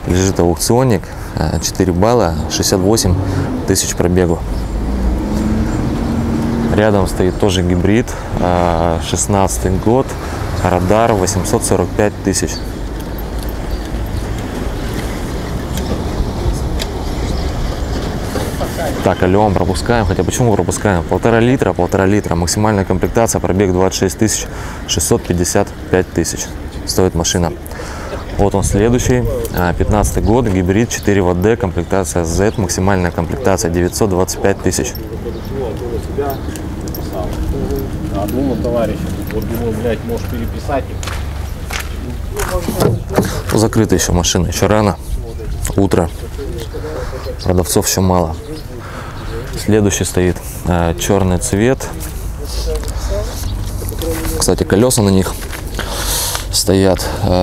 Лежит аукционник, 4 балла, 68 тысяч пробегу. Рядом стоит тоже гибрид, 16 год, радар, 845 тысяч. Так, алло, пропускаем. Хотя почему пропускаем? 1,5 литра, максимальная комплектация, пробег 26 тысяч, 655 тысяч стоит машина. Вот он следующий, 15 год, гибрид, 4 ВД, комплектация Z, максимальная комплектация 925 тысяч. Одному товарищу, вот думаю, блядь, может переписать их. Закрыта еще машина, еще рано, утро, продавцов еще мало. Следующий стоит черный цвет. Кстати, колеса на них стоят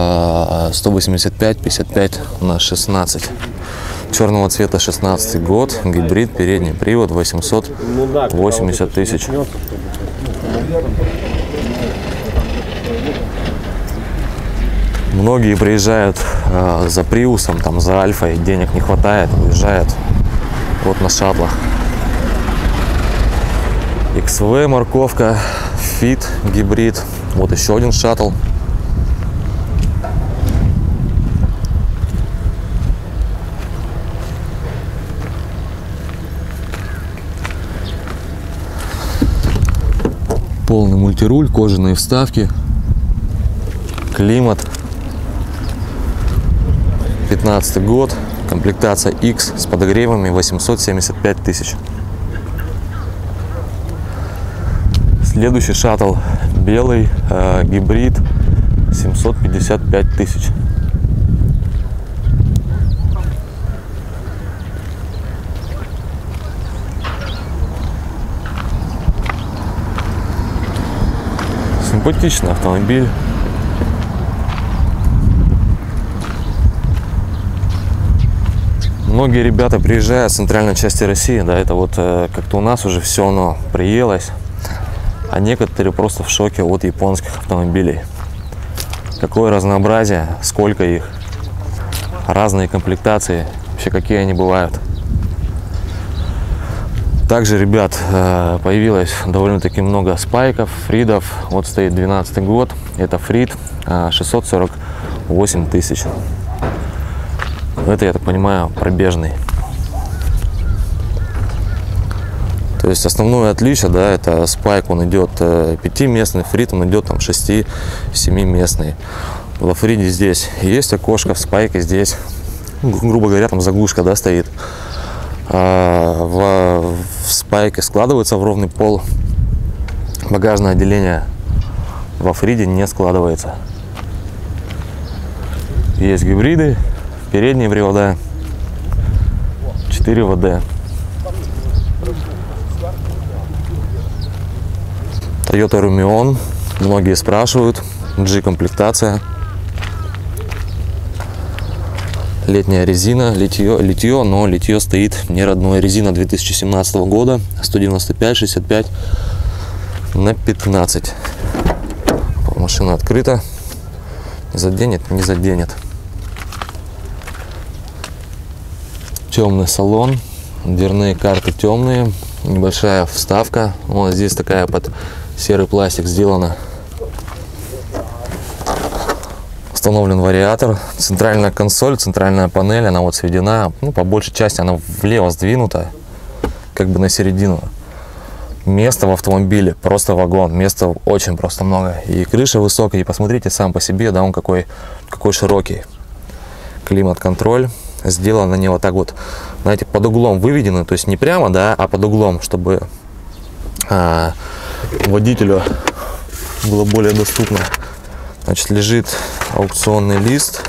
185-55 на 16. Черного цвета, 16 год, гибрид, передний привод, 880 тысяч. Многие приезжают за Приусом, там, за Альфой, денег не хватает, уезжают вот на шаттлах. XV, морковка, Fit, гибрид. Вот еще один шаттл. Полный мультируль, кожаные вставки, климат. 15 год, комплектация X с подогревами, 875 тысяч. Следующий шаттл белый, гибрид, 755 тысяч. Симпатичный автомобиль. Многие ребята приезжают в центральной части России, да, это вот как-то у нас уже все оно приелось, а некоторые просто в шоке от японских автомобилей. Какое разнообразие, сколько их, разные комплектации, вообще какие они бывают. Также, ребят, появилось довольно-таки много спайков, фридов. Вот стоит 12 год, это фрид, 648 тысяч. Это, я так понимаю, пробежный. То есть основное отличие, да, это спайк, он идет 5-местный, фрид он идет там 6-7-местный. Во фриде здесь есть окошко, в спайке здесь, грубо говоря, там заглушка, да, стоит. В спайке складывается в ровный пол. Багажное отделение во фриде не складывается. Есть гибриды, передние привода, 4 ВД. Toyota Rumion, многие спрашивают, G-комплектация. Летняя резина, литье, но литье стоит не родное. Резина 2017 года, 195-65 на 15. Машина открыта, заденет, не заденет. Темный салон, дверные карты темные, небольшая вставка. Вот здесь такая под серый пластик сделана. Установлен вариатор, центральная консоль, центральная панель, она вот сведена, ну, по большей части она влево сдвинута, как бы на середину. Места в автомобиле просто вагон, места очень просто много. И крыша высокая, и посмотрите сам по себе, да, он какой широкий. Климат-контроль, сделано не вот так вот, знаете, под углом выведено, то есть не прямо, да, а под углом, чтобы водителю было более доступно. Значит, лежит аукционный лист.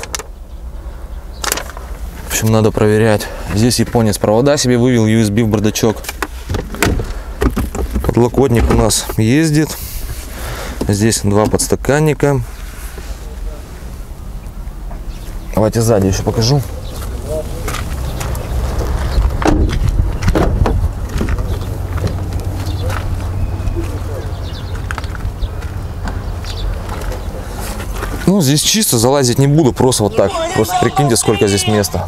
В общем, надо проверять. Здесь японец провода себе вывел, USB в бардачок. Подлокотник у нас ездит. Здесь 2 подстаканника. Давайте сзади еще покажу. Ну, здесь чисто, залазить не буду, просто вот так. Просто прикиньте, сколько здесь места.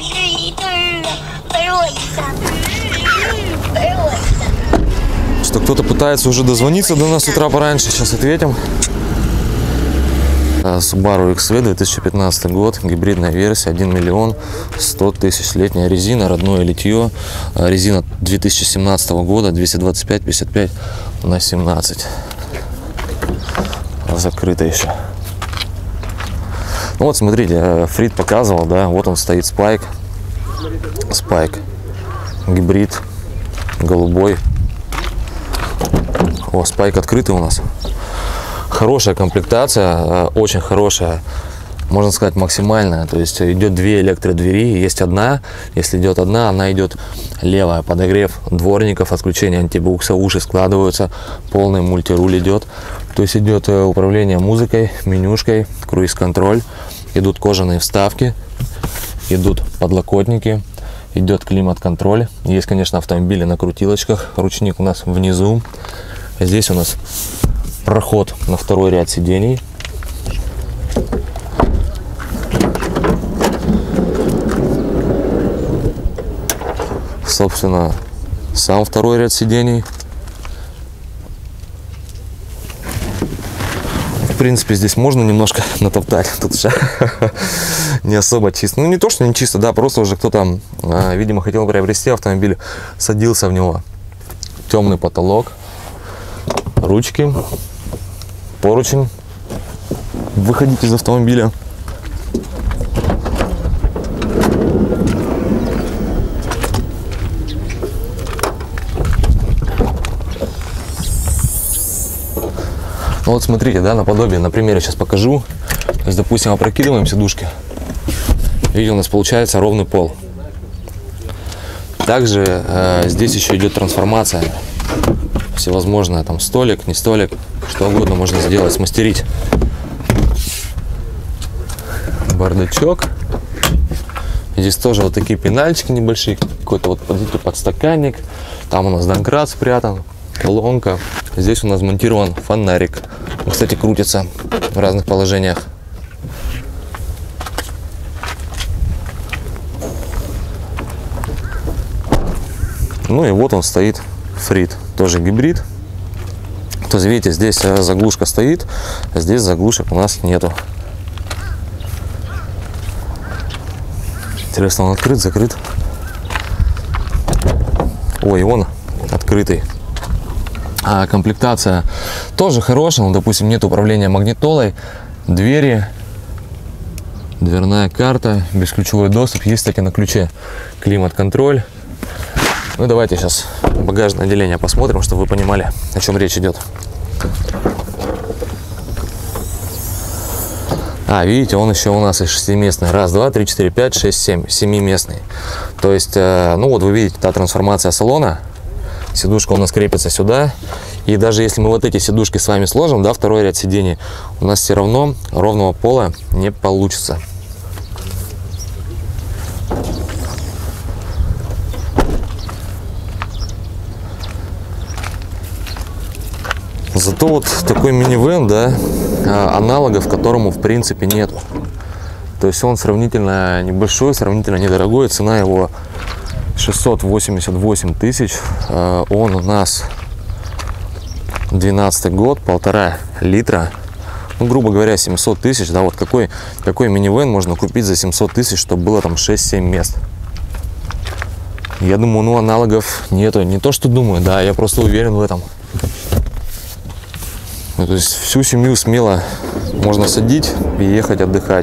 Что кто-то пытается уже дозвониться до нас с утра пораньше, сейчас ответим. Subaru XV 2015 год, гибридная версия, 1 миллион 100 тысяч, летняя резина, родное литье, резина 2017 года, 225/55 на 17, закрыто еще. Ну вот смотрите, Фрид показывал, да, вот он стоит, Спайк, гибрид, голубой. О, Спайк открытый у нас. Хорошая комплектация, очень хорошая, можно сказать, максимальная. То есть идет две электродвери, есть одна. Если идет одна, она идет левая. Подогрев дворников, отключение антибукса, уши складываются, полный мультируль идет. То есть идет управление музыкой, менюшкой, круиз-контроль. Идут кожаные вставки, идут подлокотники, идет климат-контроль. Есть, конечно, автомобили на крутилочках. Ручник у нас внизу. Здесь у нас проход на второй ряд сидений. Собственно, сам второй ряд сидений. В принципе, здесь можно немножко натоптать. Тут же не особо чисто. Ну, не то, что не чисто, да, просто уже кто-то, видимо, хотел приобрести автомобиль, садился в него. Темный потолок, ручки, поручень, выходить из автомобиля. Ну вот смотрите, да, наподобие, на примере сейчас покажу. То есть, допустим, опрокидываем сидушки. Видите, у нас получается ровный пол. Также здесь еще идет трансформация. Всевозможное, там столик, не столик, что угодно можно сделать, смастерить. Бардачок. Здесь тоже вот такие пенальчики небольшие, какой-то вот подстаканник. Там у нас домкрат спрятан, колонка. Здесь у нас монтирован фонарик. Он, кстати, крутится в разных положениях. Ну и вот он стоит, Фрид, тоже гибрид. То есть, видите, здесь заглушка стоит, а здесь заглушек у нас нету. Интересно, он открыт, закрыт? Ой, он открытый. А комплектация тоже хорошая. Ну, допустим, нет управления магнитолой, двери, дверная карта, бесключевой доступ. Есть, кстати, на ключе климат-контроль. Ну, давайте сейчас багажное отделение посмотрим, чтобы вы понимали, о чем речь идет. Видите, он еще у нас и 6-местный. Раз, два, три, четыре, пять, шесть, семь. 7-местный. То есть, ну вот вы видите, та трансформация салона. Сидушка у нас крепится сюда. И даже если мы вот эти сидушки с вами сложим, да, второй ряд сидений, у нас все равно ровного пола не получится. Зато вот такой минивэн, да, аналогов которому в принципе нету. То есть он сравнительно небольшой, сравнительно недорогой. Цена его 688 тысяч. Он у нас 12 год, 1,5 литра. Ну, грубо говоря, 700 тысяч. Да, вот какой минивэн можно купить за 700 тысяч, чтобы было там 6-7 мест. Я думаю, ну, аналогов нету. Не то, что думаю, да, я просто уверен в этом. Ну, то есть всю семью смело можно садить и ехать отдыхать.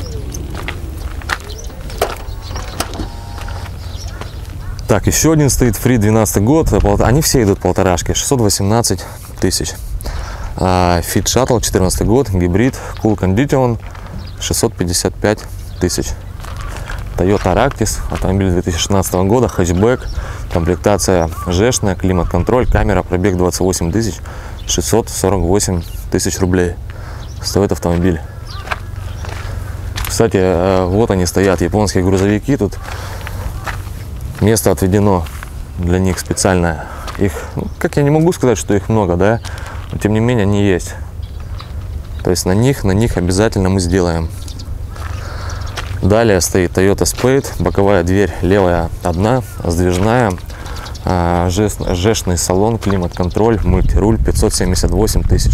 Так, еще один стоит Фрид, 12 год. Они все идут полторашки, 618 тысяч. Fit Shuttle, 14 год, гибрид, Cool Condition, 655 тысяч. Toyota Aractis, автомобиль 2016 года, хэтчбэк, комплектация жешная, климат-контроль, камера, пробег 28 тысяч, 648 тысяч рублей стоит автомобиль. Кстати, вот они стоят, японские грузовики, тут место отведено для них специально. Их, ну, как я не могу сказать, что их много, да, но тем не менее они есть. То есть на них обязательно мы сделаем. Далее стоит Toyota Spade, боковая дверь левая одна, сдвижная, жешный салон, климат-контроль, мультируль, 578 тысяч.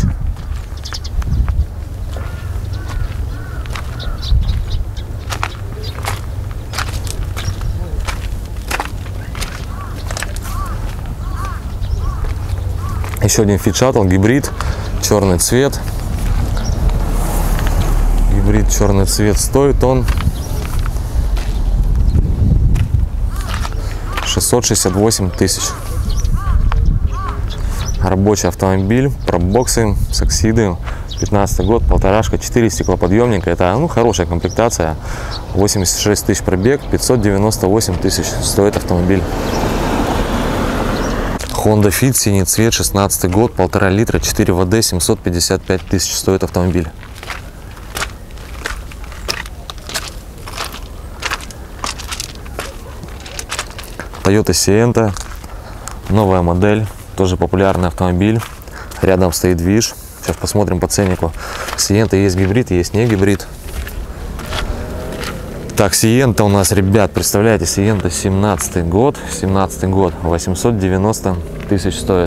Еще один Fit Shuttle, гибрид, черный цвет. Гибрид, черный цвет, стоит он 668 тысяч. Рабочий автомобиль, пробоксы, саксиды, 15 год, полторашка, 4 стеклоподъемника. Это, ну, хорошая комплектация. 86 тысяч пробег, 598 тысяч стоит автомобиль. Honda Fit, синий цвет, 16 год, 1,5 литра, 4 ВД, 755 тысяч стоит автомобиль. Toyota Sienta, новая модель, тоже популярный автомобиль. Рядом стоит движ. Сейчас посмотрим по ценнику. Sienta есть гибрид, есть не гибрид. Так, Sienta у нас, ребят, представляете, Sienta 17 год, 890 тысяч стоит.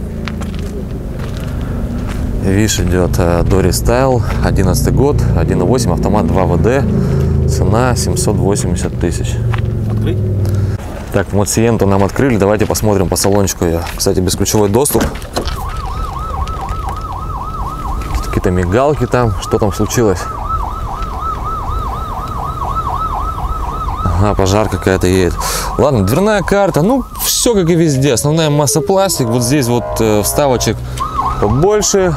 Виш идет Dori Style, 11 год, 1.8, автомат 2 ВД, цена 780 тысяч. Открыть? Так, вот Sienta нам открыли, давайте посмотрим по салончику ее. Кстати, бесключевой доступ. Какие-то мигалки там, что там случилось? Ага, пожар какая-то едет. Ладно, дверная карта, ну, все как и везде. Основная масса пластик, вот здесь вот вставочек побольше.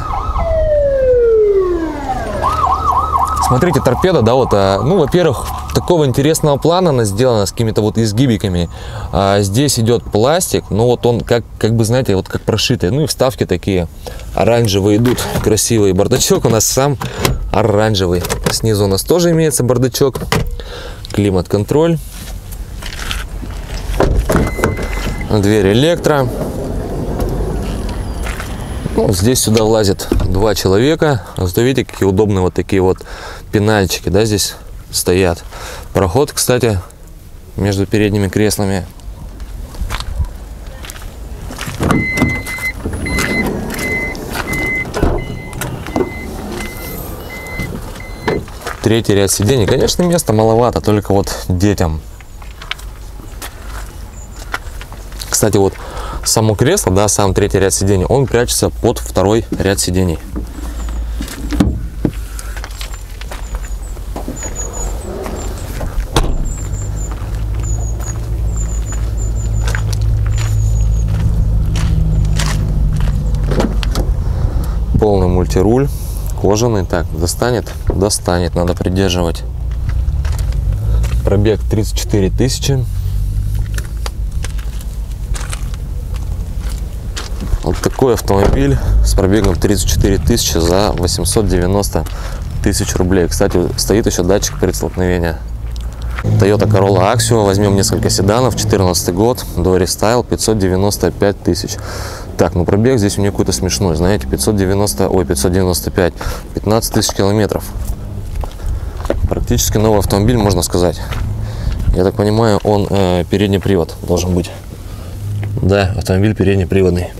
Смотрите, торпеда, да, вот, ну, во-первых, такого интересного плана она сделана с какими-то вот изгибиками. Здесь идет пластик, но вот он как бы, знаете, вот как прошитый. Ну и вставки такие оранжевые идут, красивые. Бардачок у нас сам оранжевый. Снизу у нас тоже имеется бардачок. Климат-контроль. Дверь электро. Ну, здесь сюда влазит 2 человека. Зато видите, какие удобные вот такие вот пенальчики, да, здесь стоят. Проход, кстати, между передними креслами. Третий ряд сидений. Конечно, места маловато, только вот детям. Кстати, вот само кресло, да, сам третий ряд сидений, он прячется под второй ряд сидений. Полный мультируль, кожаный. Так, достанет? Достанет, надо придерживать. Пробег 34 тысячи. Вот такой автомобиль с пробегом 34 тысячи за 890 тысяч рублей. Кстати, стоит еще датчик предстолкновения. Toyota Corolla Axio. Возьмем несколько седанов. 14 год. Dori Style. 595 тысяч. Так, ну пробег здесь у нее какой-то смешной. Знаете, 595. 15 тысяч километров. Практически новый автомобиль, можно сказать. Я так понимаю, он передний привод должен быть. Да, автомобиль переднеприводный.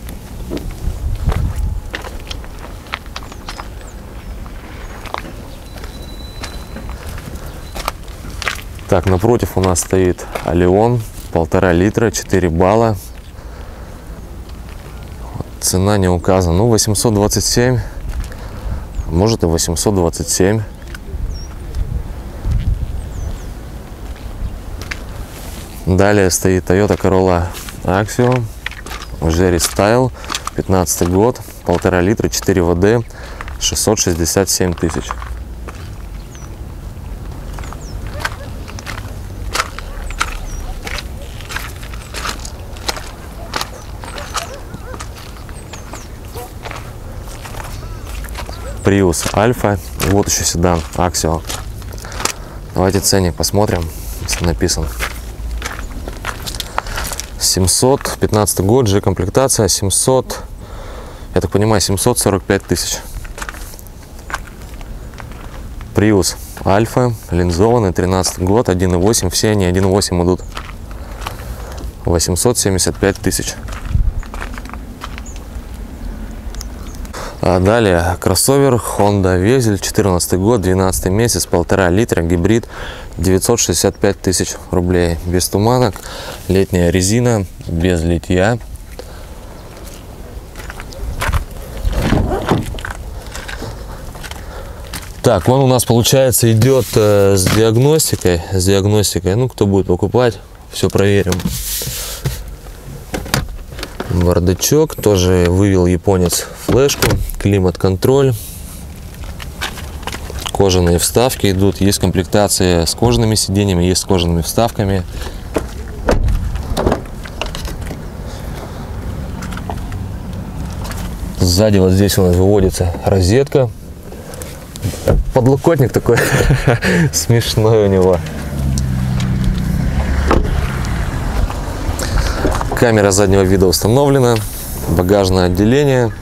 Так, напротив у нас стоит Allion, 1,5 литра, 4 балла. Цена не указана. Ну, 827, может и 827. Далее стоит Toyota Corolla Axio, Dori Style, 15 год, 1,5 литра, 4 ВД, 667 тысяч. Prius Альфа. И вот еще седан Axio. Давайте ценник посмотрим, если написан. 700, 15 год, G-комплектация, 700, я так понимаю, 745 тысяч. Prius Альфа, линзованный, 13 год, 1.8, все они 1.8 идут. 875 тысяч. А далее кроссовер Honda Vezel, 14 год, 12 месяц, 1,5 литра, гибрид, 965 тысяч рублей. Без туманок, летняя резина, без литья. Так, он у нас, получается, идет с диагностикой. Ну, кто будет покупать, все проверим. Бардачок, тоже вывел японец флешку, климат-контроль, кожаные вставки идут, есть комплектация с кожаными сиденьями, есть с кожаными вставками. Сзади вот здесь у нас выводится розетка, подлокотник такой смешной у него. Камера заднего вида установлена, багажное отделение.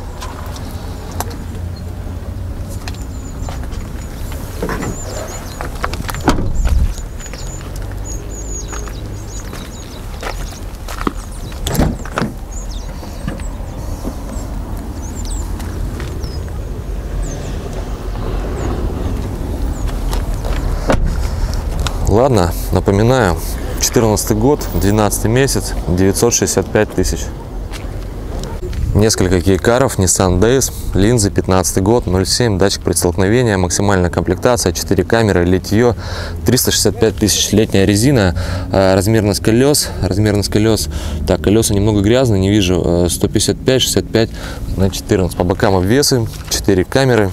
Ладно, напоминаю. 14 год, 12 месяц, 965 тысяч. Несколько кейкаров, Nissan Days, линзы, 15 год, 0,7, датчик предстолкновения, максимальная комплектация, 4 камеры, литье, 365 тысяч. Летняя резина, размерность колес, так, колеса немного грязные, не вижу, 155, 65 на 14. По бокам обвесы, 4 камеры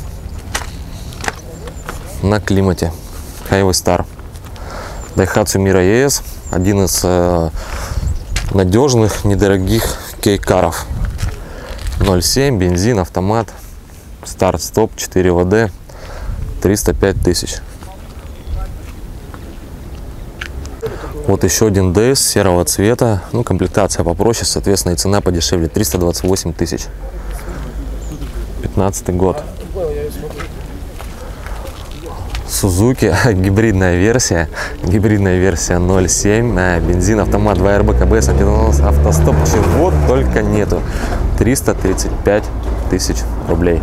на климате. Highway Star. Daihatsu Mira ES, один из надежных, недорогих кейкаров. 0,7, бензин, автомат, старт-стоп, 4 ВД, 305 тысяч. Вот еще один DS серого цвета, ну, комплектация попроще, соответственно, и цена подешевле, 328 тысяч. 15 год. Suzuki, гибридная версия 0,7, бензин, автомат, 2 РБ, КБС, автостоп, чего только нету. 335 тысяч рублей.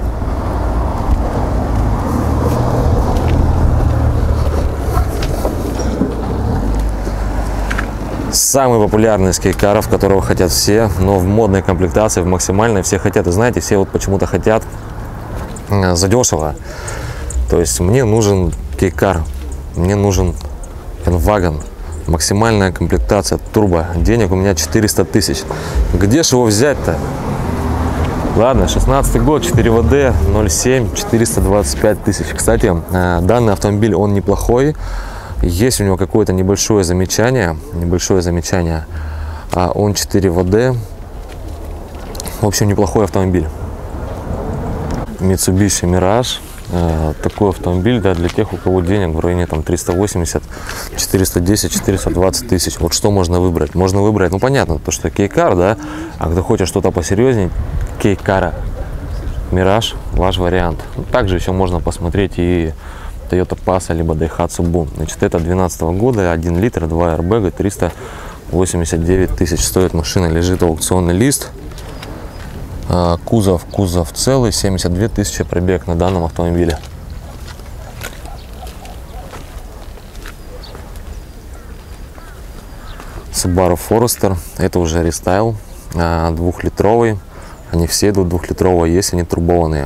Самый популярный из кейкаров, которого хотят все, но в модной комплектации, в максимальной, все хотят. И знаете, все вот почему-то хотят задешево. То есть мне нужен кейкар, мне нужен N-Wagon, максимальная комплектация, турбо. Денег у меня 400 тысяч. Где же его взять-то? Ладно, 16 год, 4 ВД, 0,7, 425 тысяч. Кстати, данный автомобиль, он неплохой. Есть у него какое-то небольшое замечание. Он 4 ВД. В общем, неплохой автомобиль. Mitsubishi Mirage. Такой автомобиль, да, для тех, у кого денег в районе там 380, 410, 420 тысяч. Вот что можно выбрать? Можно выбрать, ну понятно, то что кейкар, да, а кто хочет что-то посерьезнее, кейкара, Mirage, ваш вариант. Также еще можно посмотреть и Toyota Passa, либо Daihatsu Boom. Значит, это 2012 года, 1 литр, 2 РБГ, 389 тысяч стоит машина, лежит аукционный лист. Кузов целый, 72 тысячи пробег на данном автомобиле. Subaru Forester, это уже рестайл, 2-литровый, они все идут 2-литровые, есть они турбованные.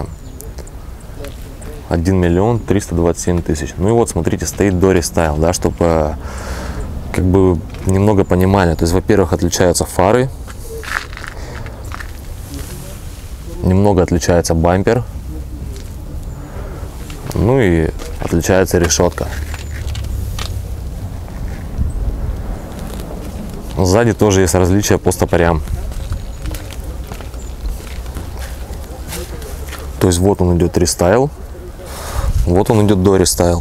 1 миллион 327 тысяч. Ну и вот, смотрите, стоит до рестайл, да, чтобы как бы немного понимали. То есть, во-первых, отличаются фары. Немного отличается бампер, ну и отличается решетка. Сзади тоже есть различия по стопорям. То есть вот он идет рестайл, вот он идет до рестайл.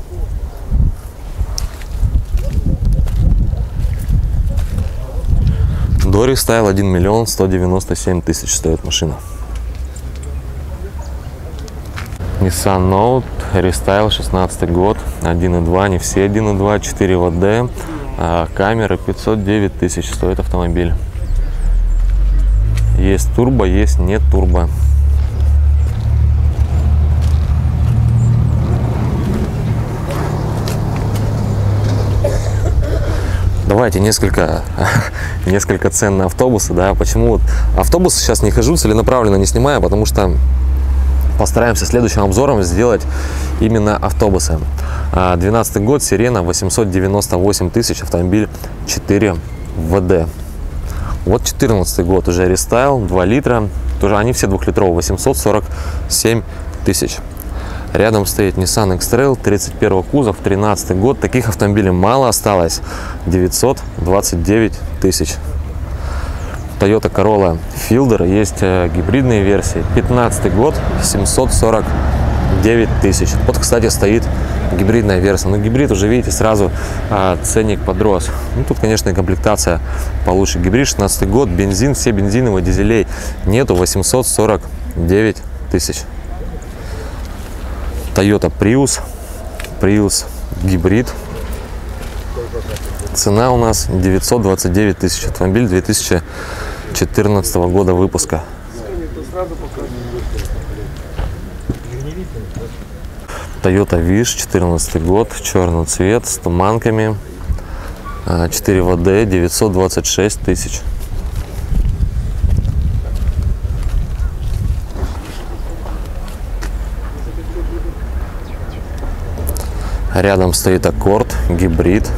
До рестайл 1 миллион 197 тысяч стоит машина. Nissan Note, рестайл, 16 год, 1.2, не все 1.2, 4 ВД, камеры, 509 тысяч стоит автомобиль. Есть турбо, есть нет турбо. Давайте несколько цен на автобусы, да, почему вот автобусы сейчас не хожу, целенаправленно не снимаю, потому что постараемся следующим обзором сделать именно автобусы. 12 год, Сирена, 898 тысяч, автомобиль 4 ВД. Вот 14 год, уже рестайл, 2 литра, тоже они все двухлитровые, 847 тысяч. Рядом стоит Nissan X-Trail, 31 кузов, 13 год. Таких автомобилей мало осталось. 929 тысяч. Toyota Corolla Fielder, есть гибридные версии. 15 год, 749 тысяч. Вот, кстати, стоит гибридная версия. Но гибрид уже, видите, сразу ценник подрос. Ну, тут, конечно, комплектация получше. Гибрид, 16 год, бензин, все бензиновые, дизелей нету, 849 тысяч. Toyota Prius гибрид. Цена у нас 929 тысяч. Автомобиль 2014 года выпуска. Toyota Wish, 14 год, черный цвет, с туманками, 4 ВД, 926 тысяч. Рядом стоит Accord, гибрид.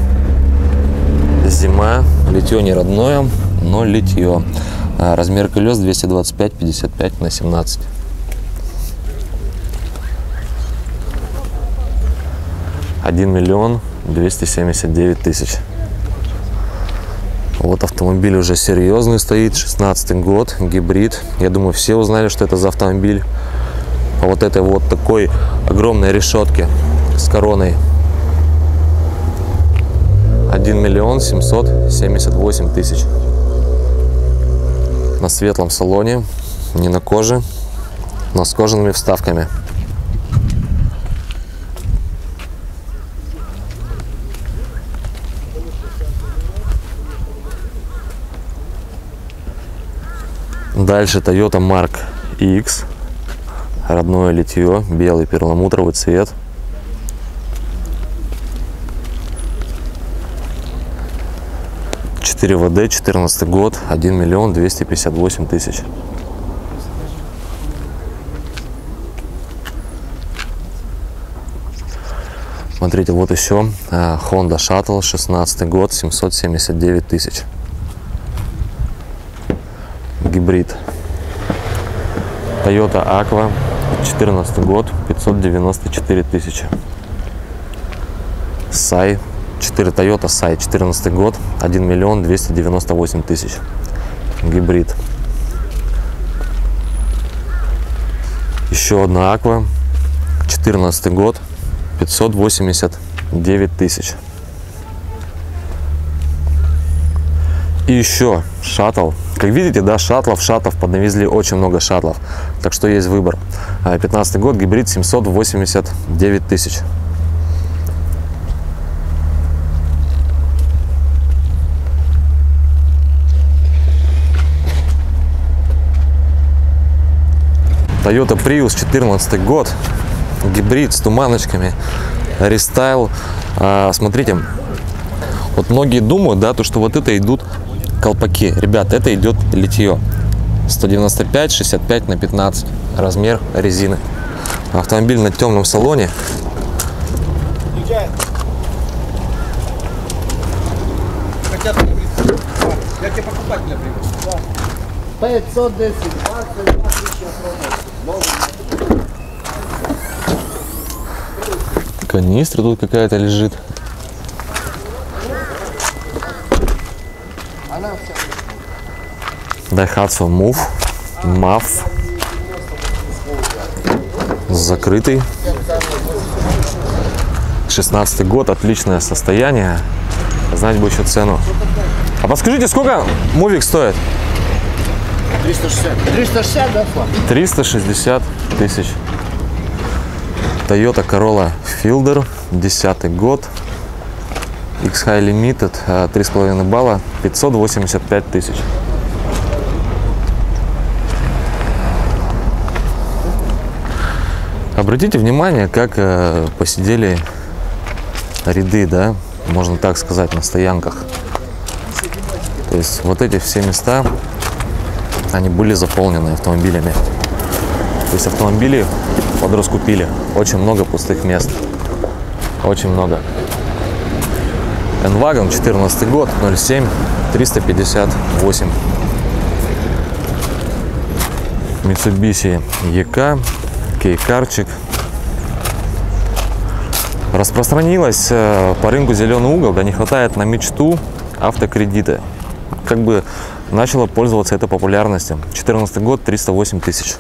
Зима, литье не родное, но литье. Размер колес 225/55 на 17. $1 279 000. Вот автомобиль уже серьезный стоит, 16 год, гибрид. Я думаю, все узнали, что это за автомобиль. По вот этой вот такой огромной решетке с короной. 1 778 000. На светлом салоне, не на коже, но с кожаными вставками. Дальше Toyota Mark X, родное литье, белый перламутровый цвет. ВД, 14 год, 1 258 000. Смотрите, вот еще Honda Shuttle, 16 год, 779 000. Гибрид. Toyota Aqua, 14 год, 594 000. Sai. 4 Toyota Sai, 14 год, 1 298 000. Гибрид. Еще одна Aqua, 14 год, 589 000. И еще шаттл. Как видите, да, шаттлов поднавезли очень много шаттлов. Так что есть выбор. 15 год, гибрид, 789 000. Toyota Prius, 14 год, гибрид с туманочками, рестайл. Смотрите, вот многие думают, да, то, что вот это идут колпаки. Ребят, это идет литье. 195/65 на 15 размер резины. Автомобиль на темном салоне. Я тебе покупателя привез. 510, 22 тысячи. Канистра тут какая-то лежит. Daihatsu MAF. Закрытый. 16 год, отличное состояние. Знать бы еще цену. А подскажите, сколько мувик стоит? 360. 360, да, Флаг? 360 000. Toyota Corolla Fielder, 10 год. X-High Limited, 3,5 балла, 585 тысяч. Обратите внимание, как посидели ряды, да, можно так сказать, на стоянках. То есть вот эти все места, они были заполнены автомобилями. То есть автомобили подраскупили. Очень много пустых мест. Очень много. N-Wagon, 14 год, 07, 358. Mitsubishi EK, кейкарчик. Распространилась по рынку зеленый угол, да не хватает на мечту автокредиты. Как бы начала пользоваться этой популярностью. 14 год, 308 тысяч.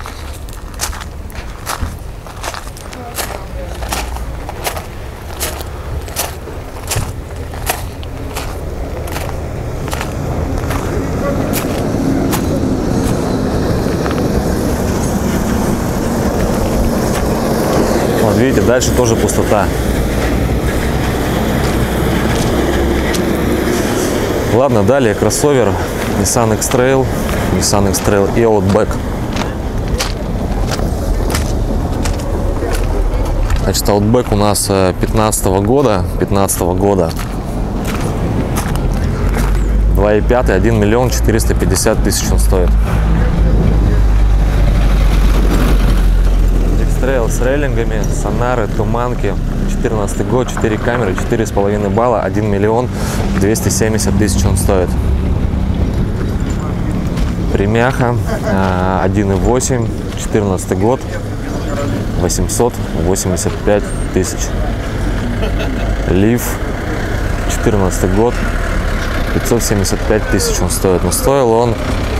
Вот видите, дальше тоже пустота. Ладно, далее кроссовер Nissan X-Trail и Outback. Значит, Outback у нас 15 года. 2,5, 1 миллион 450 тысяч он стоит. X-Trail с рейлингами, сонары, туманки. 14 год, 4 камеры, 4,5 балла, 1 миллион 270 тысяч он стоит. Премяха 1,8, 14 год, 885 тысяч. Лиф, 14 год, 575 тысяч он стоит. Но стоил он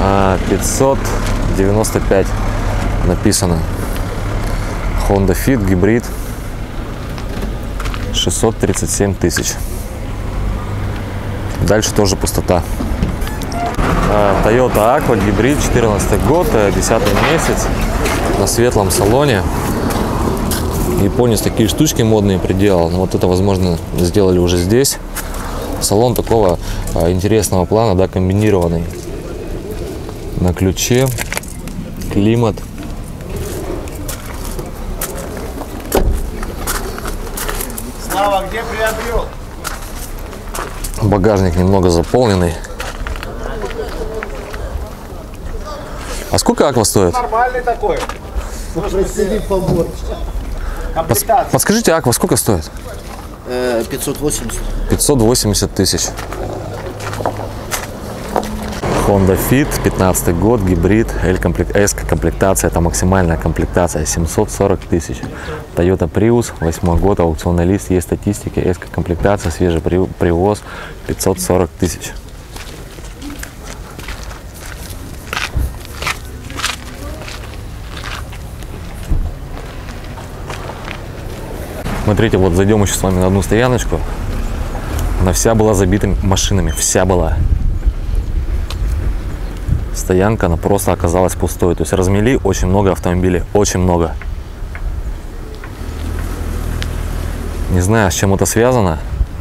595 написано. Honda Fit, гибрид, 637 тысяч. Дальше тоже пустота. Toyota Aqua, гибрид, 14 год, 10 месяц, на светлом салоне. Японец такие штучки модные приделал, но вот это, возможно, сделали уже здесь. Салон такого интересного плана, да, комбинированный. На ключе, климат. Слава, где приобрел? Багажник немного заполненный. А сколько Аква стоит? Нормальный такой. Просили побольше. Подскажите, Аква сколько стоит? 580. 580 тысяч. Honda Fit, 15 год, гибрид, S-комплектация, это максимальная комплектация, 740 тысяч. Toyota Prius, 8 год, аукционный лист, есть статистики, S-комплектация, свежий привоз, 540 тысяч. Смотрите, вот зайдем еще с вами на одну стояночку. Она вся была забита машинами, вся была. Стоянка, она просто оказалась пустой. То есть размели очень много автомобилей, очень много. Не знаю, с чем это связано.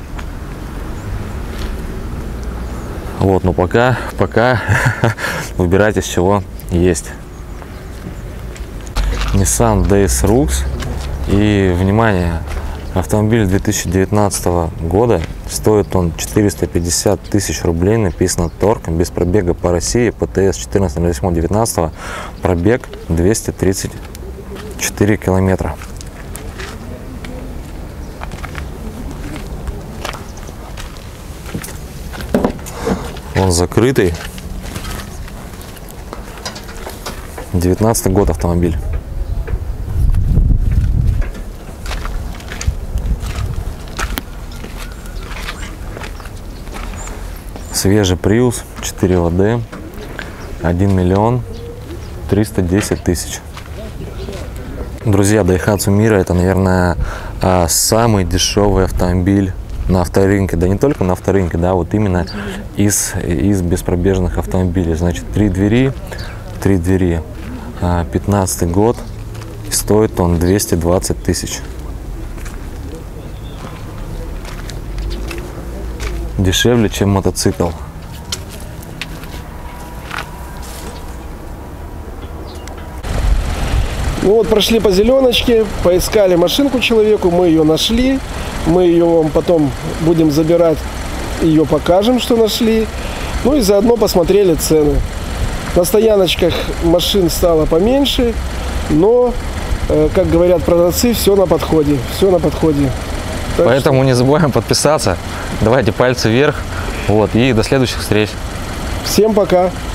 Вот, но пока выбирайте, с чего есть. Nissan DS-Rux. И, внимание, автомобиль 2019 года, стоит он 450 тысяч рублей, написано торг, без пробега по России, ПТС 14.08.19, пробег 234 километра. Он закрытый, 19 год автомобиль. Свежий Prius, 4 ВД, 1 миллион 310 тысяч. Друзья, Daihatsu Mira — это, наверное, самый дешевый автомобиль на авторынке. Да не только на авторынке, да, вот именно из беспробежных автомобилей. Значит, три двери, 15 год, И стоит он 220 тысяч. Дешевле, чем мотоцикл. Ну вот, прошли по зеленочке, поискали машинку человеку, мы ее нашли. Мы ее вам потом будем забирать, ее покажем, что нашли. Ну и заодно посмотрели цены. На стояночках машин стало поменьше, но, как говорят продавцы, все на подходе. Все на подходе. Так Поэтому не забываем подписаться. Давайте пальцы вверх. Вот, и до следующих встреч. всем пока.